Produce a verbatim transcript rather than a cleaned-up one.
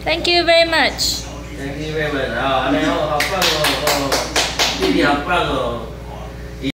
Thank you very much. Thank you very much. 啊，安尼好，好棒哦，哦，弟弟好棒哦。